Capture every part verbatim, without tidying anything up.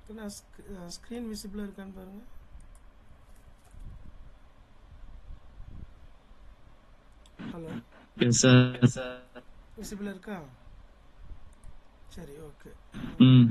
நான் ஸ்க்ரீன் விசிபிளாக இருக்கான்னு பாருங்கள். Hello, yes sir. விசிபிளாக இருக்கா? சரி, ஓகே. ம்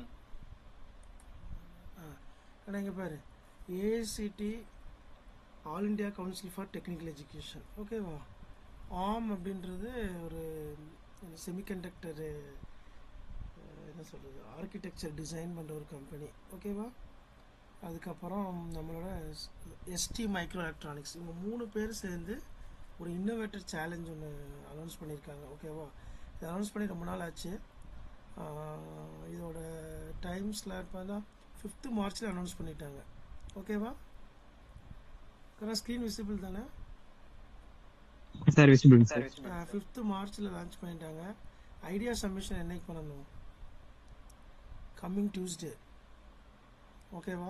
ஆனால் இங்கே பாரு, AICTE all India council for technical education, ஓகேவா? ஆம் அப்படின்றது ஒரு செமிகண்டக்டரு என்ன சொல்கிறது, ஆர்கிடெக்சர் டிசைன் பண்ணுற ஒரு கம்பெனி, ஓகேவா? அதுக்கப்புறம் நம்மளோட எஸ்டி மைக்ரோ எலக்ட்ரானிக்ஸ், இவங்க மூணு பேர் சேர்ந்து ஒரு இன்னோவேட்டர் சேலஞ்ச் ஒன்று அனௌன்ஸ் பண்ணியிருக்காங்க, ஓகேவா? இது அனௌன்ஸ் பண்ணி ரொம்ப நாள் ஆச்சு. இதோட டைம் ஸ்லாட் பார்த்தா ஃபிஃப்த்து மார்ச்சில் அனௌன்ஸ் பண்ணிட்டாங்க, ஓகேவா? கரெக்டாக ஸ்க்ரீன் விசிபிள் தானே சார்? Visible sir. ஃபிஃப்த்து மார்ச்சில் லான்ச் பண்ணிட்டாங்க. ஐடியா சப்மிஷன் என்னைக்கு பண்ணணும்? கம்மிங் டியூஸ்டே, ஓகேவா?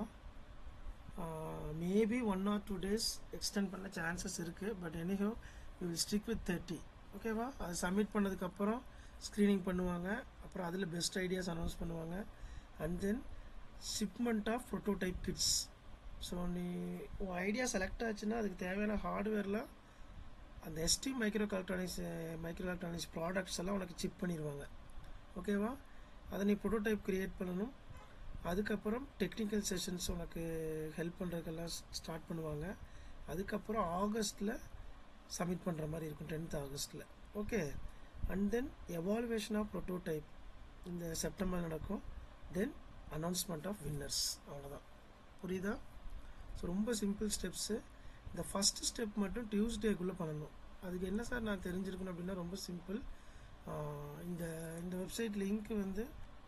Maybe one or two days extend பண்ண சான்சஸ் இருக்குது. But anyhow we will stick with thirty, ஓகேவா? அது சப்மிட் பண்ணதுக்கப்புறம் ஸ்க்ரீனிங் பண்ணுவாங்க. அப்புறம் அதில் பெஸ்ட் ஐடியாஸ் அனௌன்ஸ் பண்ணுவாங்க. And then shipment of prototype kits. So நீ உன் ஐடியா செலக்ட் ஆச்சுன்னா அதுக்கு தேவையான ஹார்ட்வேர்லாம் அந்த ST micro electronics micro electronics products எல்லாம் உனக்கு சிப் பண்ணிடுவாங்க, ஓகேவா? அதை நீ ப்ரோட்டோடைப் க்ரியேட் பண்ணணும். அதுக்கப்புறம் டெக்னிக்கல் செஷன்ஸ் உனக்கு ஹெல்ப் பண்ணுறதுக்கெல்லாம் ஸ்டார்ட் பண்ணுவாங்க. அதுக்கப்புறம் ஆகஸ்ட்டில் சப்மிட் பண்ணுற மாதிரி இருக்கும், டென்த் ஆகஸ்ட்டில், okay? And then evaluation of prototype இந்த செப்டம்பர் நடக்கும். தென் அனௌன்ஸ்மெண்ட் ஆஃப் வின்னர்ஸ், அவ்வளோதான். புரியுதா? ஸோ ரொம்ப சிம்பிள் ஸ்டெப்ஸு. இந்த ஃபஸ்ட்டு ஸ்டெப் மட்டும் டியூஸ்டேக்குள்ளே பண்ணணும். அதுக்கு என்ன சார் நான் தெரிஞ்சிருக்கணும் அப்படின்னா ரொம்ப சிம்பிள். இந்த இந்த வெப்சைட் லிங்க் வந்து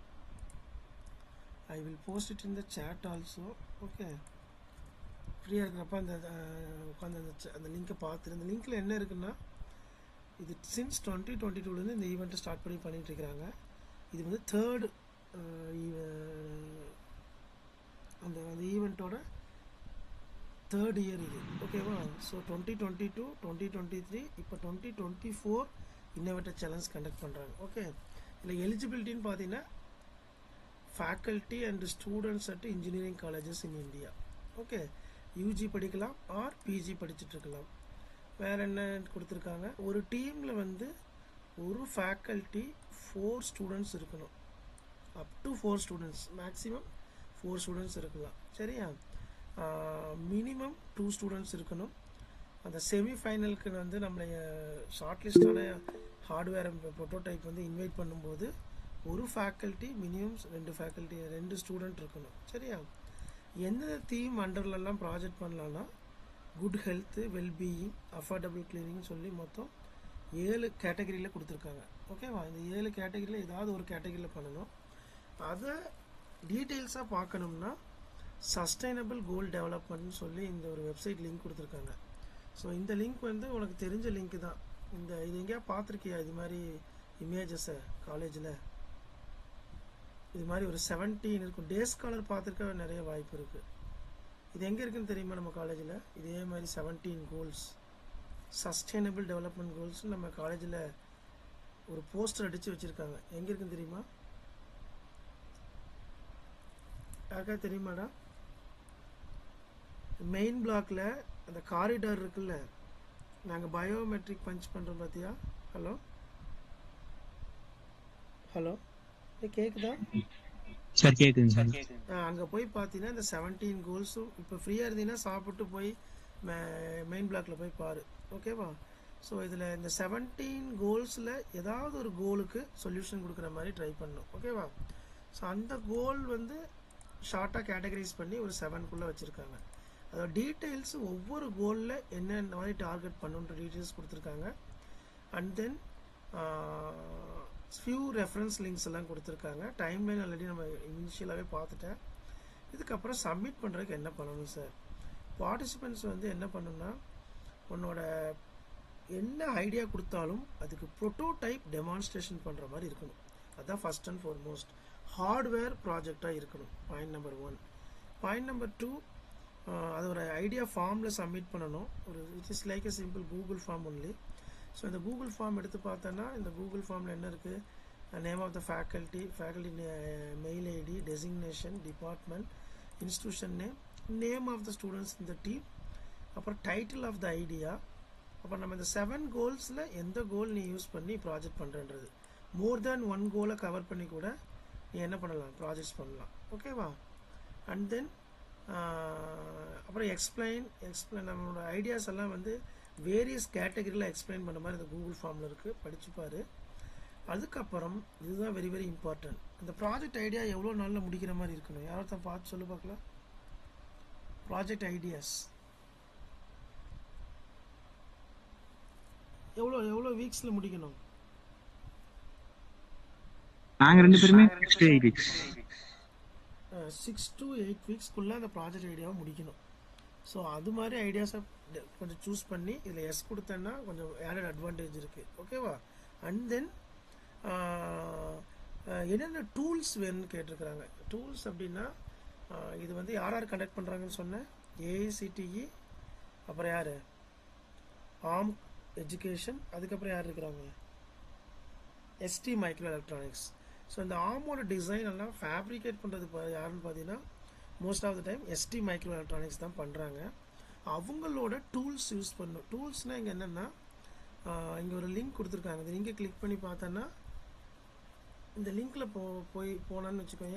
I will post it in the chat also, okay? ஃப்ரீயாக இருக்கிறப்ப அந்த உட்காந்து அந்த அந்த லிங்க்கை பார்த்துட்டு, இந்த லிங்க்கில் என்ன இருக்குன்னா, இது சின்ஸ் டுவெண்ட்டி டுவெண்ட்டி டூலேருந்து இந்த ஈவெண்ட்டை ஸ்டார்ட் பண்ணி பண்ணிகிட்ருக்கிறாங்க. இது வந்து தேர்டு அந்த அந்த ஈவெண்ட்டோட தேர்ட் இயர் இது, ஓகேவா? So twenty twenty two twenty twenty three இப்போ twenty twenty four innovator challenge conduct பண்ணுறாங்க, ஓகே? இதில் எலிஜிபிலிட்டின்னு பார்த்தீங்கன்னா faculty and students at engineering colleges in India, okay? UG படிக்கலாம் ஆர் பிஜி படிச்சுட்ருக்கலாம். வேறு என்ன கொடுத்துருக்காங்க, ஒரு டீமில் வந்து ஒரு ஃபேக்கல்ட்டி ஃபோர் ஸ்டூடெண்ட்ஸ் இருக்கணும். Up to four students, maximum four students இருக்கலாம், சரியா? மினிமம் டூ ஸ்டூடெண்ட்ஸ் இருக்கணும். அந்த செமிஃபைனலுக்கு வந்து நம்மளை ஷார்ட் லிஸ்டான ஹார்ட்வேர் ப்ரோட்டோடைப் வந்து இன்வைட் பண்ணும்போது ஒரு ஃபேக்கல்ட்டி மினிமம் ரெண்டு ஃபேக்கல்ட்டி ரெண்டு ஸ்டூடெண்ட் இருக்கணும், சரியா? எந்தெந்த தீம் அண்டர்லலாம் ப்ராஜெக்ட் பண்ணலான்னா good health, wellbeing, affordable cleaning சொல்லி மொத்தம் ஏழு கேட்டகரியில் கொடுத்துருக்காங்க, ஓகேவா? இந்த ஏழு கேட்டகரியில் ஏதாவது ஒரு கேட்டகரியில் பண்ணணும். அதை டீட்டெயில்ஸாக பார்க்கணும்னா சஸ்டைனபிள் கோல் டெவலப்மெண்ட்னு சொல்லி இந்த ஒரு வெப்சைட் லிங்க் கொடுத்துருக்காங்க. ஸோ இந்த லிங்க் வந்து உனக்கு தெரிஞ்ச லிங்க் தான். இந்த இது எங்கேயா பார்த்துருக்கியா இது மாதிரி இமேஜஸை காலேஜில்? இது மாதிரி ஒரு செவன்டீன் இருக்கும். டே ஸ்காலர் பார்த்துருக்க நிறைய வாய்ப்பு இருக்குது. இது எங்கே இருக்குன்னு தெரியுமா? நம்ம காலேஜில் இதே மாதிரி seventeen goals, sustainable development goals நம்ம காலேஜில் ஒரு போஸ்டர் அடித்து வச்சுருக்காங்க. எங்கே இருக்குன்னு தெரியுமா? யாருக்கா தெரியுமாடா? மெயின் பிளாக்ல அந்த காரிடார் இருக்குல்ல, நாங்கள் பயோமெட்ரிக் பஞ்ச் பண்ணுறோம் பார்த்தியா? ஹலோ ஹலோ கேட்குதா சார்? கேக்குதுங்க சார். அங்கே போய் பார்த்தீங்கன்னா இந்த செவன்டீன் கோல்ஸும் இப்போ ஃப்ரீயாக இருந்தீங்கன்னா சாப்பிட்டு போய் மெயின் பிளாக்ல போய் பாரு, ஓகேவா? ஸோ இதில் இந்த செவன்டீன் கோல்ஸில் ஏதாவது ஒரு கோலுக்கு சொல்யூஷன் கொடுக்குற மாதிரி ட்ரை பண்ணணும், ஓகேவா? ஸோ அந்த கோல் வந்து ஷார்ட்டாக கேட்டகரைஸ் பண்ணி ஒரு செவனுக்குள்ளே வச்சுருக்காங்க. அதோட டீட்டெயில்ஸ் ஒவ்வொரு கோலில் என்னென்ன மாதிரி டார்கெட் பண்ணுன்ற டீட்டெயில்ஸ் கொடுத்துருக்காங்க. And then few reference links எல்லாம் கொடுத்துருக்காங்க. டைம்லைன் ஆல்ரெடி நம்ம இனிஷியலாகவே பார்த்துட்டேன். இதுக்கப்புறம் சப்மிட் பண்ணுறதுக்கு என்ன பண்ணணும் சார்? பார்ட்டிசிபெண்ட்ஸ் வந்து என்ன பண்ணணும்னா, உன்னோட என்ன ஐடியா கொடுத்தாலும் அதுக்கு ப்ரோட்டோடைப் டெமான்ஸ்ட்ரேஷன் பண்ணுற மாதிரி இருக்கணும். அதுதான் ஃபஸ்ட் அண்ட் ஃபார்மோஸ்ட். ஹார்ட்வேர் ப்ராஜெக்டாக இருக்கணும், point number one. Point number two, அது ஒரு ஐடியா ஃபார்மில் சப்மிட் பண்ணணும். ஒரு it is like a simple Google form only. So இந்த கூகுள் ஃபார்ம் எடுத்து பார்த்தோன்னா இந்த கூகுள் ஃபார்மில் என்ன இருக்குது, name of the faculty, faculty mail ID, designation, department, institution name, name of the students இந்த டீம், அப்புறம் டைட்டில் ஆஃப் த ஐடியா. அப்புறம் நம்ம இந்த செவன் கோல்ஸில் எந்த கோல் நீ யூஸ் பண்ணி ப்ராஜெக்ட் பண்ணுறன்றது. மோர் தேன் ஒன் கோலை கவர் பண்ணி கூட நீ என்ன பண்ணலாம், ப்ராஜெக்ட்ஸ் பண்ணலாம். ஓகேவா? அண்ட் தென் அப்புறம் எக்ஸ்பிளைன் எக்ஸ்பிளைன் நம்மளோட ஐடியாஸ் எல்லாம் வந்து வேரியஸ் கேட்டகரியில் எக்ஸ்பிளைன் பண்ண மாதிரி இந்த கூகுள் ஃபார்மில் இருக்குது, படிச்சுப்பார். அதுக்கப்புறம் இதுதான் வெரி வெரி இம்பார்ட்டன்ட், இந்த ப்ராஜெக்ட் ஐடியா எவ்வளோ நாளில் முடிக்கிற மாதிரி இருக்கணும், யாராவது பார்த்து சொல்லு பார்க்கலாம். ப்ராஜெக்ட் ஐடியாஸ் எவ்வளோ எவ்வளோ வீக்ஸில் முடிக்கணும்? நாங்க ரெண்டு பேருமே six to eight weeks six to eight வீக்ஸ்க்குள்ளே அந்த ப்ராஜெக்ட் ஐடியாவை முடிக்கணும். ஸோ அது மாதிரி ஐடியாஸை கொஞ்சம் சூஸ் பண்ணி இதில் எஸ் கொடுத்தேன்னா கொஞ்சம் ஆடட் அட்வான்டேஜ் இருக்குது. ஓகேவா? அண்ட் தென் என்னென்ன டூல்ஸ் வேணும்னு கேட்டிருக்கிறாங்க. டூல்ஸ் அப்படின்னா இது வந்து யார் யார் கண்டக்ட் பண்ணுறாங்கன்னு சொன்னேன், ஏஐசிடிஇ, அப்புறம் யார், ஆம் எஜுகேஷன், அதுக்கப்புறம் யார் இருக்கிறாங்க, எஸ்டி மைக்ரோ எலக்ட்ரானிக்ஸ். ஸோ இந்த ஆமோட டிசைன் எல்லாம் ஃபேப்ரிகேட் பண்ணுறது யாருன்னு பார்த்தீங்கன்னா most of the time ST micro electronics தான் பண்ணுறாங்க. அவங்களோட டூல்ஸ் யூஸ் பண்ணணும். டூல்ஸ்னால் இங்கே என்னென்னா இங்கே ஒரு லிங்க் கொடுத்துருக்காங்க, இந்த லிங்கை கிளிக் பண்ணி பார்த்தோன்னா இந்த லிங்க்கில் போ போய் போனான்னு வச்சுக்கோங்க,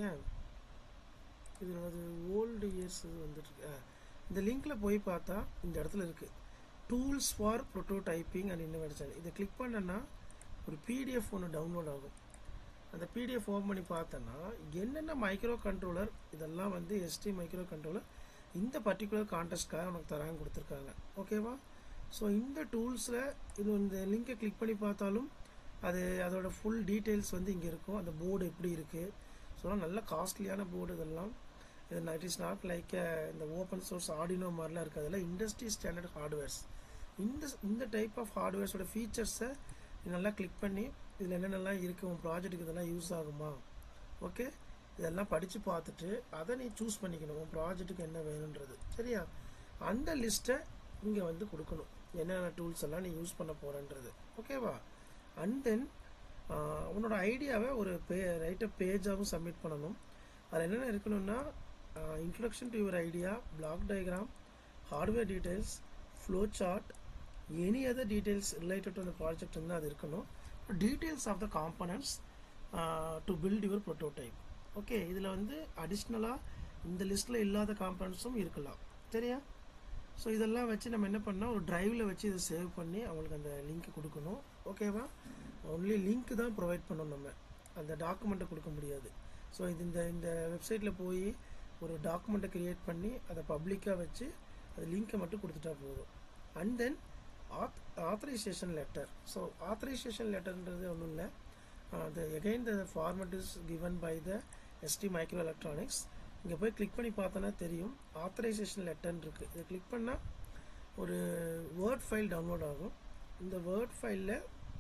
இது அது ஓல்டு இயர்ஸ் வந்துட்டு இந்த லிங்க்கில் போய் பார்த்தா இந்த இடத்துல இருக்குது tools for prototyping and innovation. இதை கிளிக் பண்ணேன்னா ஒரு பிடிஎஃப் ஒன்று டவுன்லோட் ஆகும். அந்த பிடிஎஃப் ஓப்பன் பண்ணி பார்த்தோன்னா என்னென்ன மைக்ரோ கண்ட்ரோலர் இதெல்லாம் வந்து எஸ்டி மைக்ரோ கண்ட்ரோலர் இந்த பர்டிகுலர் கான்டெஸ்ட்காக உனக்கு தராங்க கொடுத்துருக்காங்க. ஓகேவா? ஸோ இந்த டூல்ஸில் இது இந்த லிங்கை கிளிக் பண்ணி பார்த்தாலும் அது அதோட ஃபுல் டீட்டெயில்ஸ் வந்து இங்கே இருக்கும். அந்த போர்டு எப்படி இருக்குது, ஸோ நல்ல காஸ்ட்லியான போர்டு இதெல்லாம். இது இட் இஸ் நாட் லைக் இந்த ஓப்பன் சோர்ஸ் ஆர்டினோ மாதிரிலாம் இருக்குது, அதெல்லாம் இண்டஸ்ட்ரி ஸ்டாண்டர்ட் ஹார்ட்வேர்ஸ். இந்த இந்த டைப் ஆஃப் ஹார்ட்வேர்ஸோட ஃபீச்சர்ஸை நல்லா கிளிக் பண்ணி இதில் என்னென்னலாம் இருக்குது, உன் ப்ராஜெக்ட்டுக்கு இதெல்லாம் யூஸ் ஆகுமா, ஓகே, இதெல்லாம் படித்து பார்த்துட்டு அதை நீ சூஸ் பண்ணிக்கணும் உன் ப்ராஜெக்ட்டுக்கு என்ன வேணுன்றது. சரியா? அந்த லிஸ்ட்டை இங்கே வந்து கொடுக்கணும், என்னென்ன டூல்ஸ் எல்லாம் நீ யூஸ் பண்ண போகிறன்றது. ஓகேவா? அண்ட் தென் உன்னோட ஐடியாவை ஒரு பே ரைட்டர் பேஜாகவும் சப்மிட் பண்ணணும். அதில் என்னென்ன இருக்கணும்னா introduction to your idea, block diagram, hardware details, flow chart, any other details related to அந்த ப்ராஜெக்ட் வந்து அது இருக்கணும். Details of the components to build your prototype. Okay, இதில் வந்து அடிஷ்னலாக இந்த லிஸ்ட்டில் இல்லாத காம்பனன்ட்ஸும் இருக்கலாம். சரியா? ஸோ இதெல்லாம் வச்சு நம்ம என்ன பண்ணால் ஒரு ட்ரைவில் வச்சு இதை சேவ் பண்ணி அவங்களுக்கு அந்த லிங்க் கொடுக்கணும். ஓகேவா? ஒன்லி லிங்க் தான் ப்ரொவைட் பண்ணணும், நம்ம அந்த டாக்குமெண்ட்டை கொடுக்க முடியாது. ஸோ இது இந்த இந்த வெப்சைட்டில் போய் ஒரு டாக்குமெண்ட்டை க்ரியேட் பண்ணி அதை பப்ளிக்காக வச்சு அது லிங்க்கை மட்டும் கொடுத்துட்டா போதும். And then auth authorization letter. So authorization லெட்டர்ன்றது ஒன்றும் இல்லை, the again the format is given by the ST micro electronics. இங்கே போய் கிளிக் பண்ணி பார்த்தோன்னா தெரியும் ஆத்தரைசேஷன் லெட்டர்னு இருக்குது. இதை கிளிக் பண்ணால் ஒரு வேர்ட் ஃபைல் டவுன்லோட் ஆகும். இந்த வேர்ட் ஃபைலில்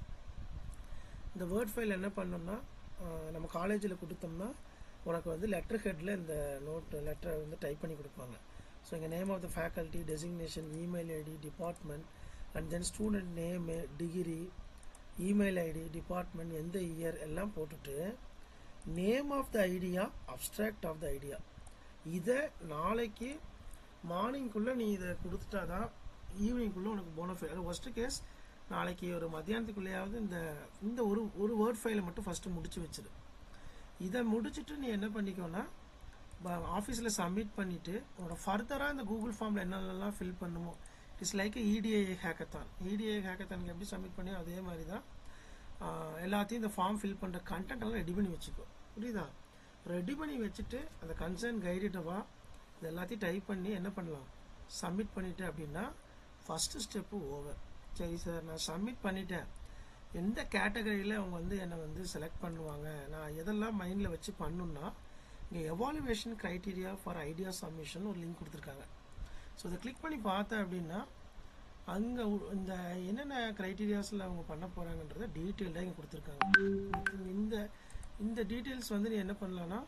இந்த வேர்ட் ஃபைல் என்ன பண்ணோம்னா நம்ம காலேஜில் கொடுத்தோம்னா உனக்கு வந்து லெட்டர் ஹெட்டில் இந்த நோட் லெட்டரை வந்து டைப் பண்ணி கொடுப்பாங்க. ஸோ இங்கே name of the faculty, designation, email ID, department, and then student name, degree, email ID, department, எந்த இயர் எல்லாம் போட்டுட்டு name of the idea, abstract of the idea. இதை நாளைக்கு மார்னிங்குள்ளே நீ இதை கொடுத்துட்டா தான் ஈவினிங்குள்ளே உனக்கு போனஃபைட். அது ஃபஸ்ட்டு கேஸ் நாளைக்கு ஒரு மத்தியானத்துக்குள்ளேயாவது இந்த இந்த ஒரு ஒரு வேர்ட் ஃபைலை மட்டும் ஃபஸ்ட்டு முடிச்சு வச்சிரு. இதை முடிச்சுட்டு நீ என்ன பண்ணிக்கோன்னா ஆஃபீஸில் சப்மிட் பண்ணிவிட்டு உன்னோட ஃபர்தராக இந்த கூகுள் ஃபார்மில் என்னென்னலாம் ஃபில் பண்ணுமோ it's like EDI hackathon. EDI ஹேக்கத்தானுக்கு எப்படி சப்மிட் பண்ணி அதே மாதிரி தான் எல்லாத்தையும் இந்த ஃபார்ம் ஃபில் பண்ணுற கண்டென்ட் எல்லாம் ரெடி பண்ணி வச்சுக்கோ. புரியுதா? ரெடி பண்ணி வச்சுட்டு அந்த கன்சர்ன் கைடிட்டவா இது எல்லாத்தையும் டைப் பண்ணி என்ன பண்ணலாம், சப்மிட் பண்ணிவிட்டு அப்படின்னா ஃபஸ்ட்டு ஸ்டெப்பு ஓவர். சரி சார், நான் சப்மிட் பண்ணிட்டேன், எந்த கேட்டகரியில் அவங்க வந்து என்னை வந்து செலக்ட் பண்ணுவாங்க, நான் எதெல்லாம் மைண்டில் வச்சு பண்ணணுன்னா இங்கே evaluation criteria for idea submission ஒரு லிங்க் கொடுத்துருக்காங்க. ஸோ இதை கிளிக் பண்ணி பார்த்தேன் அப்படின்னா அங்கே இந்த என்னென்ன க்ரைட்டீரியாஸில் அவங்க பண்ண போகிறாங்கன்றத டீட்டெயில்டாக இங்கே கொடுத்துருக்காங்க. இந்த இந்த டீட்டெயில்ஸ் வந்து நீ என்ன பண்ணலான்னா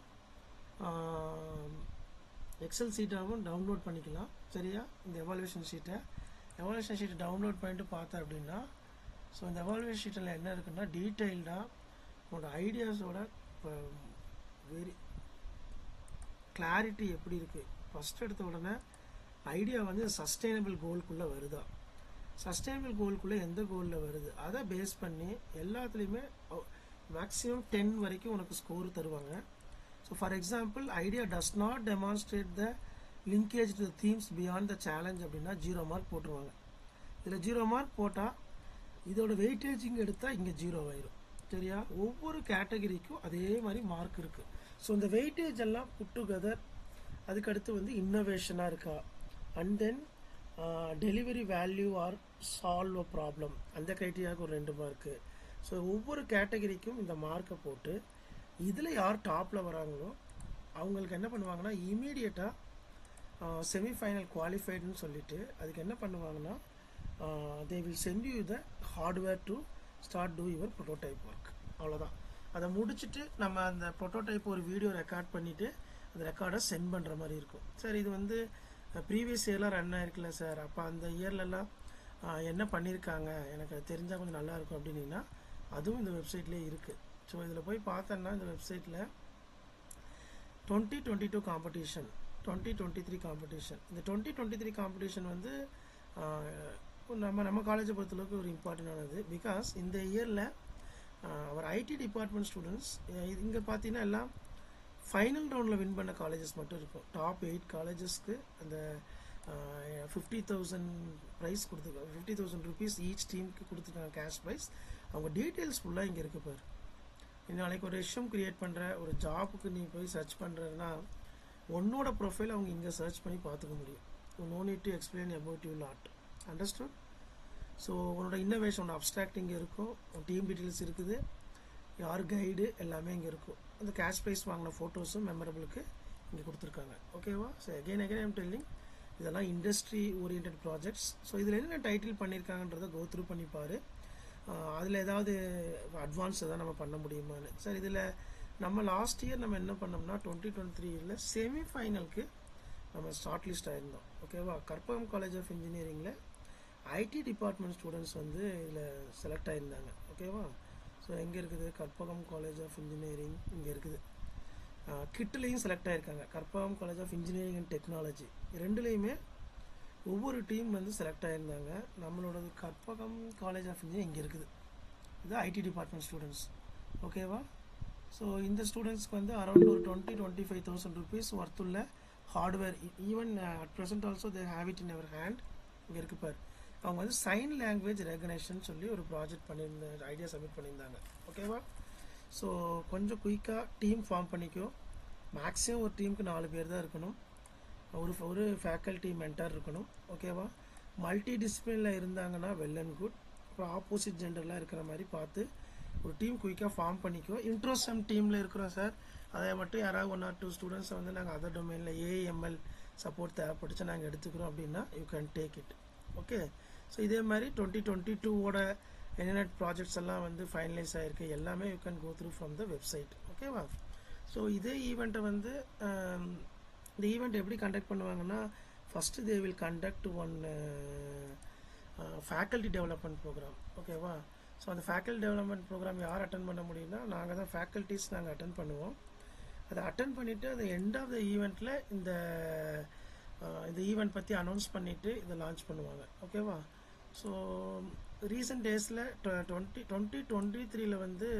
எக்ஸல் சீட்டாகவும் டவுன்லோட் பண்ணிக்கலாம். சரியா? இந்த எவாலுவேஷன் ஷீட்டை எவாலுவேஷன் ஷீட்டை டவுன்லோட் பண்ணிட்டு பார்த்தேன் அப்படின்னா ஸோ இந்த எவாலுவேஷன் ஷீட்டில் என்ன இருக்குன்னா டீட்டெயில்டாக உங்களோட ஐடியாஸோட வெரி கிளாரிட்டி எப்படி இருக்குது. ஃபஸ்ட் எடுத்த உடனே ஐடியா வந்து சஸ்டைனபிள் கோலுக்குள்ளே வருதா, சஸ்டைனபிள் கோலுக்குள்ளே எந்த கோலில் வருது, அதை பேஸ் பண்ணி எல்லாத்துலேயுமே மேக்ஸிமம் டென் வரைக்கும் உனக்கு ஸ்கோர் தருவாங்க. So for example idea does not demonstrate the linkage to the themes beyond the challenge அப்படின்னா ஜீரோ மார்க் போட்டுருவாங்க. இதில் ஜீரோ மார்க் போட்டால் இதோட வெயிட்டேஜிங் எடுத்தால் இங்கே ஜீரோ ஆயிரும். சரியா, ஒவ்வொரு கேட்டகரிக்கும் அதே மாதிரி மார்க் இருக்குது. ஸோ இந்த வெயிட்டேஜ் எல்லாம் புட் டுகெதர். அதுக்கடுத்து வந்து இன்னோவேஷனாக இருக்கா, and then delivery value or solve a problem, அந்த க்ரைட்டீரியாவுக்கு ஒரு ரெண்டு மார்க்கு. ஸோ ஒவ்வொரு கேட்டகரிக்கும் இந்த மார்க்கை போட்டு இதில் யார் டாப்பில் வராங்களோ அவங்களுக்கு என்ன பண்ணுவாங்கன்னா இமீடியட்டாக செமிஃபைனல் குவாலிஃபைடுன்னு சொல்லிட்டு அதுக்கு என்ன பண்ணுவாங்கன்னா they will send you the hardware to start to your prototype work. அவ்வளோதான். அதை முடிச்சுட்டு நம்ம அந்த ப்ரோட்டோடைப் ஒரு வீடியோ ரெக்கார்ட் பண்ணிவிட்டு அந்த ரெக்கார்டை சென்ட் பண்ணுற மாதிரி இருக்கும். சார் இது வந்து ப்ரீவியஸ் இயர்லாம் ரன் ஆயிருக்குல்ல சார், அப்போ அந்த இயர்லலாம் என்ன பண்ணியிருக்காங்க எனக்கு அது தெரிஞ்சால் கொஞ்சம் நல்லாயிருக்கும் அப்படின்னீங்கன்னா அதுவும் இந்த வெப்சைட்லேயே இருக்குது. ஸோ இதில் போய் பார்த்தோன்னா இந்த வெப்சைட்டில் twenty twenty two competition, twenty twenty three competition, இந்த டுவெண்ட்டி டுவெண்ட்டி த்ரீ காம்படிஷன் வந்து நம்ம நம்ம காலேஜை பொறுத்தளவுக்கு ஒரு இம்பார்ட்டண்டானது. பிகாஸ் இந்த இயரில் அவர் ஐடி டிபார்ட்மெண்ட் ஸ்டூடெண்ட்ஸ் இங்கே பார்த்தீங்கன்னா எல்லாம் ஃபைனல் ரவுண்டில் வின் பண்ண காலேஜஸ் மட்டும் இருக்கும். டாப் எயிட் காலேஜஸ்க்கு அந்த ஃபிஃப்டி தௌசண்ட் ப்ரைஸ் கொடுத்துருக்காங்க, ஃபிஃப்டி தௌசண்ட் ருபீஸ் ஈச் டீமுக்கு கொடுத்துருக்காங்க கேஷ் ப்ரைஸ். அவங்க டீட்டெயில்ஸ் ஃபுல்லாக இங்கே இருக்குது பாரு. நாளைக்கு ஒரு ரெஷ்யூம் க்ரியேட் பண்ணுற, ஒரு ஜாப்புக்கு நீ போய் சர்ச் பண்ணுறதுனா உன்னோட ப்ரொஃபைல் அவங்க இங்கே சர்ச் பண்ணி பார்த்துக்க முடியும். No need to explain about you lot. Understand? So உன்னோட இன்னோவேஷனோட அப்ஸ்ட்ராக்ட் இங்கே இருக்கும், டீம் டீட்டெயில்ஸ் இருக்குது, யார் கைடு எல்லாமே இங்கே இருக்கும். அந்த கேஷ் ப்ரைஸ் வாங்கின ஃபோட்டோஸும் மெமரபிளுக்கு இங்கே கொடுத்துருக்காங்க. ஓகேவா? So again again I'm telling இதெல்லாம் இண்டஸ்ட்ரி ஓரியன்ட் ப்ராஜெக்ட்ஸ். ஸோ இதில் என்ன டைட்டில் பண்ணியிருக்காங்கன்றதை கோ த்ரூ பண்ணிப்பார். அதில் ஏதாவது அட்வான்ஸ் எதாவது நம்ம பண்ண முடியுமான்னு. சார் இதில் நம்ம லாஸ்ட் இயர் நம்ம என்ன பண்ணோம்னா டுவெண்ட்டி டுவெண்ட்டி த்ரீ இயரில் செமிஃபைனலுக்கு நம்ம ஸ்டார்ட் லிஸ்ட் ஆயிருந்தோம். ஓகேவா? கற்பகம் காலேஜ் ஆஃப் இன்ஜினியரிங்கில் ஐடி டிபார்ட்மெண்ட் ஸ்டூடெண்ட்ஸ் வந்து இதில் செலக்ட் ஆகியிருந்தாங்க. ஓகேவா? ஸோ எங்கே இருக்குது? கற்பகம் காலேஜ் ஆஃப் இன்ஜினியரிங் இங்கே இருக்குது. கிட்லேயும் செலக்ட் ஆகியிருக்காங்க, Karpagam College of Engineering and Technology ரெண்டுலேயுமே ஒவ்வொரு டீம் வந்து செலக்ட் ஆகியிருந்தாங்க. நம்மளோடது கற்பகம் காலேஜ் ஆஃப் இன்ஜினியரிங் இங்கே இருக்குது. இது ஐடி டிபார்ட்மெண்ட் ஸ்டூடெண்ட்ஸ். ஓகேவா? ஸோ இந்த ஸ்டூடெண்ட்ஸ்க்கு வந்து அரௌண்ட் ஒரு twenty twenty five thousand rupees ஒர்த்துள்ள hardware, even at present also they have it in our hand. இங்கே இருக்கு பார். அவங்க வந்து சைன் லாங்குவேஜ் ரெகனேஷன் சொல்லி ஒரு ப்ராஜெக்ட் பண்ணியிருந்த ஐடியா சப்மிட் பண்ணியிருந்தாங்க. ஓகேவா? ஸோ கொஞ்சம் குயிக்காக டீம் ஃபார்ம் பண்ணிக்கோ. மேக்ஸிமம் ஒரு டீமுக்கு நாலு பேர் தான் இருக்கணும், ஒரு ஒரு ஃபேக்கல்ட்டி மென்டார் இருக்கணும். ஓகேவா? மல்டி டிசிப்ளினில் இருந்தாங்கன்னா வெல் அண்ட் குட். அப்புறம் ஆப்போசிட் ஜெண்டர்லாம் இருக்கிற மாதிரி பார்த்து ஒரு டீம் குயிக்காக ஃபார்ம் பண்ணிக்கோ. இன்ட்ரோசம் டீமில் இருக்கிறோம் சார், அதை மட்டும் யாராவது ஒன் ஆர் டூ ஸ்டூடெண்ட்ஸை வந்து நாங்கள் அதர் டொமைனில் ஏஎம்எல் சப்போர்ட் தேவைப்பட்டுச்சு நாங்கள் எடுத்துக்கிறோம் அப்படின்னா you can take it. Okay? So இதே மாதிரி டுவெண்ட்டி டுவெண்ட்டி டூவோட என்னென்ன ப்ராஜெக்ட்ஸ் எல்லாம் வந்து ஃபைனலைஸ் ஆகிருக்கு எல்லாமே you can go through from the website. ஓகேவா? ஸோ இதே ஈவெண்ட்டை வந்து இந்த ஈவெண்ட் எப்படி கண்டக்ட் பண்ணுவாங்கன்னா first they will conduct one faculty development programme. ஓகேவா? ஸோ அந்த ஃபேக்கல்ட்டி டெவலப்மெண்ட் ப்ரோக்ராம் யார் அட்டன் பண்ண முடியும்னா நாங்கள் தான் ஃபேக்கல்ட்டிஸ் நாங்கள் அட்டன் பண்ணுவோம். அதை அட்டன் பண்ணிவிட்டு அந்த எண்ட் ஆஃப் த ஈவெண்ட்டில் இந்த இந்த ஈவெண்ட் பற்றி அனௌன்ஸ் பண்ணிவிட்டு இதை லான்ச் பண்ணுவாங்க. ஓகேவா? ஸோ ரீசெண்ட் டேஸில் டுவெண்ட்டி டுவெண்ட்டி டுவெண்ட்டி த்ரீல வந்து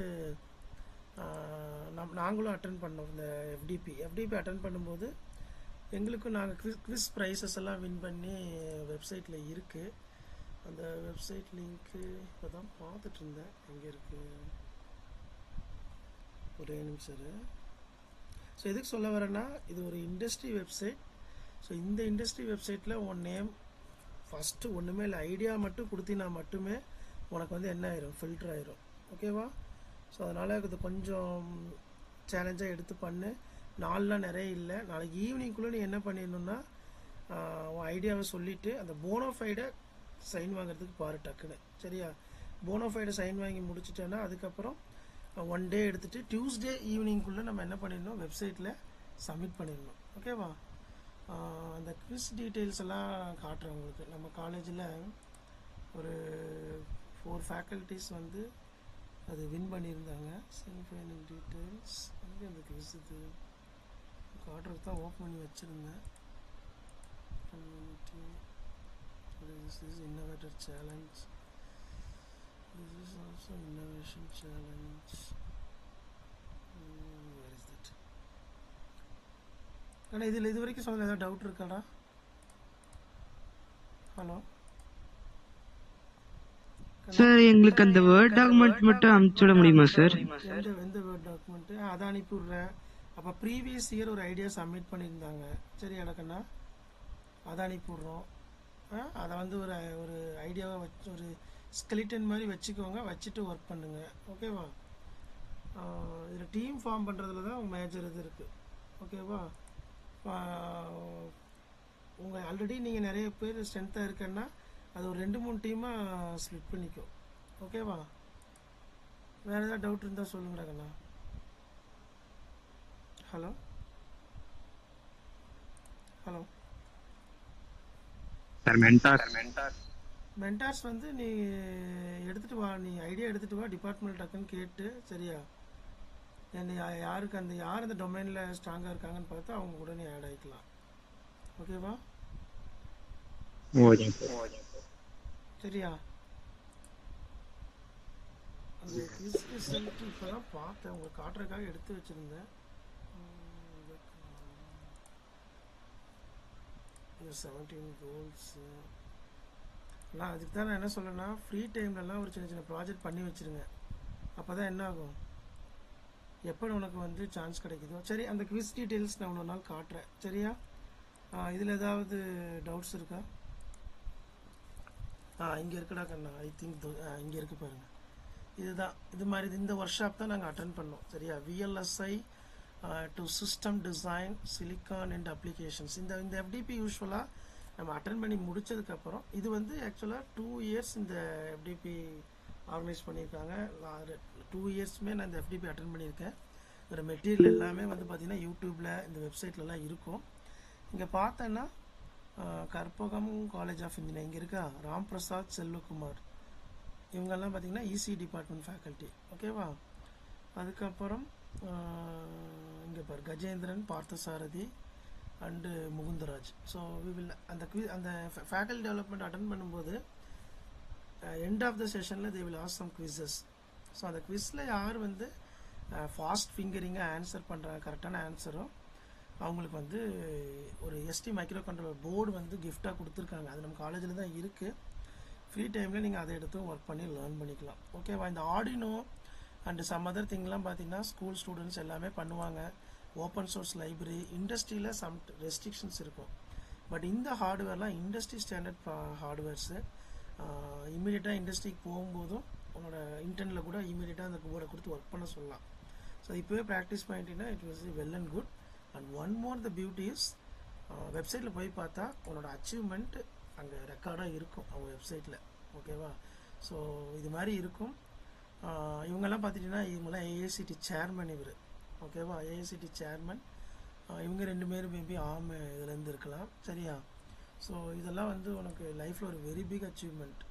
நம் நாங்களும் அட்டன் பண்ணோம் இந்த எஃப்டிபி எஃப்டிபி அட்டன் பண்ணும்போது எங்களுக்கும் நாங்கள் குவிஸ் குவிஸ் ப்ரைஸஸ் எல்லாம் வின் பண்ணி வெப்சைட்டில் இருக்குது. அந்த வெப்சைட் லிங்க்கு இப்போ தான் பார்த்துட்டு இருந்தேன், எங்கே இருக்குது ஒரே நிமிஷம். ஸோ எதுக்கு சொல்ல வரேன்னா இது ஒரு இண்டஸ்ட்ரி வெப்சைட். ஸோ இந்த இண்டஸ்ட்ரி வெப்சைட்டில் உன் நேம் ஃபஸ்ட்டு ஒன்றுமே இல்லை, ஐடியா மட்டும் கொடுத்தினா மட்டுமே உனக்கு வந்து என்ன ஆயிரும், ஃபில்டர் ஆயிரும். ஓகேவா? ஸோ அதனால் இது கொஞ்சம் சேலஞ்சாக எடுத்து பண்ணு. நாலுலாம் நிறைய இல்லை, நாளைக்கு ஈவினிங்குள்ளே நீ என்ன பண்ணிடணுன்னா உன் ஐடியாவை சொல்லிவிட்டு அந்த போனோஃபைடை சைன் வாங்குறதுக்கு பாரு டக்குன்னு. சரியா? போனோஃபைடை சைன் வாங்கி முடிச்சிட்டேன்னா அதுக்கப்புறம் ஒன் டே எடுத்துகிட்டு டியூஸ்டே ஈவினிங்குள்ளே நம்ம என்ன பண்ணிடணும், வெப்சைட்டில் சப்மிட் பண்ணிடணும். ஓகேவா? அந்த குவிஸ் டீட்டெயில்ஸ் எல்லாம் காட்டுறேன் உங்களுக்கு. நம்ம காலேஜில் ஒரு ஃபோர் ஃபேக்கல்ட்டிஸ் வந்து அது வின் பண்ணியிருந்தாங்க. செமிஃபைனல் டீட்டெயில்ஸ் எங்கே அந்த குவிஸ் இது காட்டுறதுக்கு தான் ஓப்பன் பண்ணி வச்சுருந்தேன். Community this is innovator challenge, this is also innovation challenge. Where is that? ஆனால் இதில் இது வரைக்கும் சொன்னது ஏதாவது டவுட் இருக்காடா? ஹலோ சார் எங்களுக்கு அந்த வேர்ட் டாக்குமெண்ட் மட்டும் அனுப்பிச்சு விட முடியுமா சார்? எந்த எந்த வேர்ட் டாக்குமெண்ட்டு? அதை அனுப்பிவிட்றேன். அப்போ ப்ரீவியஸ் இயர் ஒரு ஐடியா சப்மிட் பண்ணியிருந்தாங்க, சரி எனக்குண்ணா அதை அனுப்பிவிட்றோம். அதை வந்து ஒரு ஒரு ஐடியாவை வச்சு ஒரு ஸ்கெலிட்டன் மாதிரி வச்சுக்கோங்க, வச்சுட்டு ஒர்க் பண்ணுங்க, ஓகேவா? இதில் டீம் ஃபார்ம் பண்ணுறதுல தான் உங்கள் மேஜர் இது இருக்குது, ஓகேவா? உங்கள் ஆல்ரெடி நீங்கள் நிறைய பேர் ஸ்ட்ரென்த்தாக இருக்குன்னா அது ஒரு ரெண்டு மூணு டீமாக ஸ்ப்ளிட் பண்ணிக்கும், ஓகேவா? வேறு ஏதாவது டவுட் இருந்தால் சொல்லுங்கடா கண்ணா. Hello hello sir mentor mentors வந்து நீ எடுத்துகிட்டு வா, நீ ஐடியா எடுத்துகிட்டு வா, டிபார்ட்மெண்ட் டக்குன்னு கேட்டு, சரியா? என்ன யாருக்கு அந்த யார் அந்த டொமைனில் ஸ்ட்ராங்காக இருக்காங்கன்னு பார்த்து அவங்க கூட நீ ஆட் ஆகிக்கலாம், ஓகேவா? Okay sir. சரியா? அந்த குவிஸ் ரிசல்ட் இப்போ தான் பார்த்தேன், உங்களுக்கு காட்டுறதுக்காக எடுத்து வச்சுருந்தேன். செவன்டீன் கோல்ஸு நான் அதுக்கு தான் நான் என்ன சொல்கிறேன்னா, ஃப்ரீ டைம்லலாம் ஒரு சின்ன சின்ன ப்ராஜெக்ட் பண்ணி வச்சுருங்க. அப்போ தான் என்ன ஆகும், எப்போ உனக்கு வந்து சான்ஸ் கிடைக்குதோ. சரி, அந்த குவிஸ் டீட்டெயில்ஸ் நான் இன்னொரு நாள் காட்டுறேன், சரியா? இதில் ஏதாவது டவுட்ஸ் இருக்கா? ஆ இங்கே இருக்குடா கண்ணா, ஐ திங்க் இங்கே இருக்குது பாருங்கள். இதுதான் இது மாதிரி இந்த ஒர்க் ஷாப் தான் நாங்கள் அட்டன் பண்ணோம், சரியா? VLSI to system design silicon and applications. இந்த இந்த எஃப்டிபி யூஸ்வலாக நம்ம அட்டன் பண்ணி முடித்ததுக்கப்புறம் இது வந்து ஆக்சுவலாக டூ இயர்ஸ் இந்த எஃப்டிபி ஆர்கனைஸ் பண்ணியிருக்காங்க. டூ இயர்ஸுமே நான் இந்த எஃப்டிபி அட்டன் பண்ணியிருக்கேன். இதோட மெட்டீரியல் எல்லாமே வந்து பார்த்திங்கன்னா யூடியூப்பில் இந்த வெப்சைட்லலாம் இருக்கும். இங்கே பார்த்தேன்னா கற்பகம் காலேஜ் ஆஃப் இன்ஜினியரிங் இங்கே இருக்கா, ராம் பிரசாத் செல்வகுமார், இவங்கெல்லாம் பார்த்திங்கன்னா இசி டிபார்ட்மெண்ட் ஃபேக்கல்ட்டி, ஓகேவா? அதுக்கப்புறம் இங்கே பார் Gajendran, Parthasarathy and Mukundaraj. So we will அந்த குவி அந்த ஃபேக்கல்ட்டி டெவலப்மெண்ட் அட்டன் பண்ணும்போது எண்ட் ஆஃப் த செஷனில் they will ask some quizzes. So அந்த குவிஸில் யார் வந்து ஃபாஸ்ட் ஃபிங்கரிங்காக ஆன்சர் பண்ணுறாங்க, கரெக்டான ஆன்சரோ அவங்களுக்கு வந்து ஒரு எஸ்டி மைக்ரோ கண்ட்ரோலர் போர்டு வந்து கிஃப்டாக கொடுத்துருக்காங்க. அது நம்ம காலேஜில் தான் இருக்குது. ஃப்ரீ டைமில் நீங்கள் அதை எடுத்து ஒர்க் பண்ணி லேர்ன் பண்ணிக்கலாம், ஓகேவா? இந்த ஆர்டினோ அண்டு சம் அதர் திங்லாம் பார்த்தீங்கன்னா ஸ்கூல் ஸ்டூடெண்ட்ஸ் எல்லாமே பண்ணுவாங்க. ஓப்பன் சோர்ஸ் லைப்ரரி, இண்டஸ்ட்ரியில் சம் ரெஸ்ட்ரிக்ஷன்ஸ் இருக்கும். பட் இந்த ஹார்ட்வேர்லாம் இண்டஸ்ட்ரி ஸ்டாண்டர்ட் ஹார்ட்வேர்ஸு. இமீடியட்டாக இண்டஸ்ட்ரிக்கு போகும்போதும் உன்னோட இன்டர்னில் கூட இமீடியட்டாக அந்த போர்டை கொடுத்து ஒர்க் பண்ண சொல்லலாம். ஸோ இப்போவே ப்ராக்டிஸ் பண்ணிட்டீங்கன்னா it was well and good. And one more the beauty is, வெப்சைட்டில் போய் பார்த்தா உன்னோட அச்சீவ்மெண்ட் அங்கே ரெக்கார்டாக இருக்கும் அவங்க வெப்சைட்டில், ஓகேவா? ஸோ இது மாதிரி இருக்கும். இவங்கெல்லாம் பார்த்துட்டிங்கன்னா இவங்கெல்லாம் ஏஐசிடி சேர்மன் இவர், ஓகேவா? AICTE chairman. இவங்க ரெண்டு பேரும் மேபி ஆம் இதுலேருந்து இருக்கலாம், சரியா? ஸோ இதெல்லாம் வந்து உனக்கு லைஃப்பில் ஒரு very big achievement.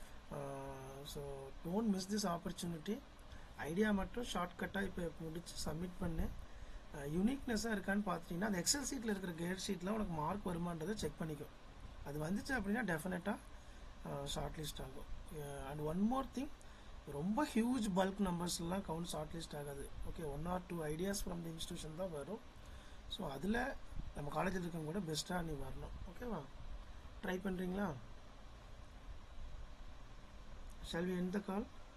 So don't miss this opportunity. Idea மட்டும் ஷார்ட்கட்டாக இப்போ முடிச்சு சப்மிட் பண்ணு. யூனிக்னஸாக இருக்கான்னு பார்த்துட்டிங்கன்னா அந்த எக்ஸல் சீட்டில் இருக்கிற கேட் ஷீட்டில் உனக்கு மார்க் வருமானதை செக் பண்ணிக்கும். அது வந்துச்சு அப்படின்னா டெஃபினட்டாக ஷார்ட் லிஸ்ட் ஆகும். அண்ட் ஒன் மோர் திங், ரொம்ப ஹியூஜ் பல்க் நம்பர்ஸ்லாம் கவுண்ட் ஷார்ட் லிஸ்ட் ஆகாது, okay? One or two ideas from the institution தான் வரும். ஸோ அதில் நம்ம காலேஜில் இருக்கவங்க கூட பெஸ்ட்டாக நீ வரணும், ஓகேவா? ட்ரை பண்ணுறீங்களா? Shall we end the call?